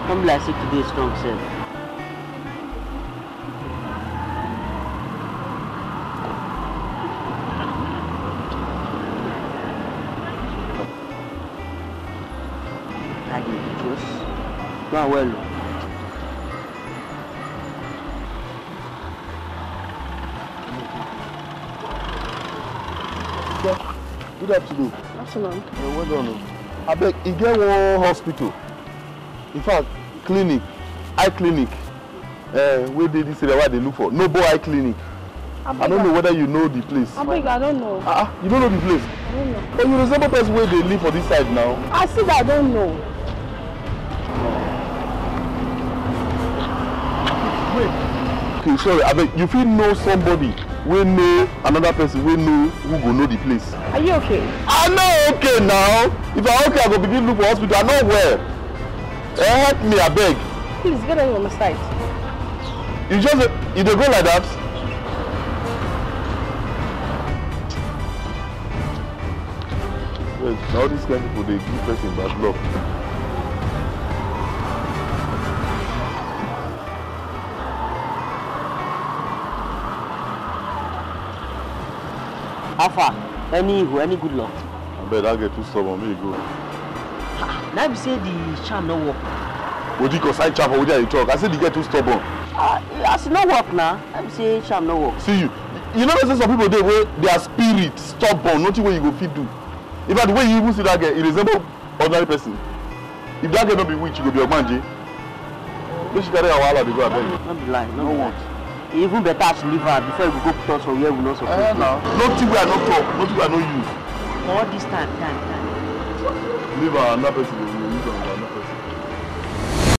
Come like say today is strong, sir. Go well. Good afternoon. Afternoon. Well done. I beg, you get one hospital. In fact, clinic, eye clinic. Where they this area, why they look for? Noble Eye Clinic. I don't know whether you know the place. I don't know. You don't know the place? I don't know. But you resemble person where they live for this side now. I see that I don't know. Okay, sorry, I beg, you feel know somebody we know another person we know who go know the place. Are you okay? I'm not okay now. If I'm okay, I go begin look for hospital. I'm not well. Help me, I beg. Please get on my side. You they go like that? Wait, now these kind of people they give person bad luck. How far? Any good luck? I bet I get too stubborn. May you go. Now you say the charm no work. What do you consign chap or what you talk? I said you get too stubborn. As no work now. I say charm no work. See you. You know there's some people there where their spirit stubborn, nothing where you go fit do. In fact, the way you even see that girl, it resemble ordinary person. If that girl not be witch, you go be a manje. Don't you carry a while they go abeg. Not be lie, no want. Even better to leave her before you go put us for where we not supposed to. Now, nothing we are not talk, nothing we are not use. All this time. Leave her, another person will use her, another person.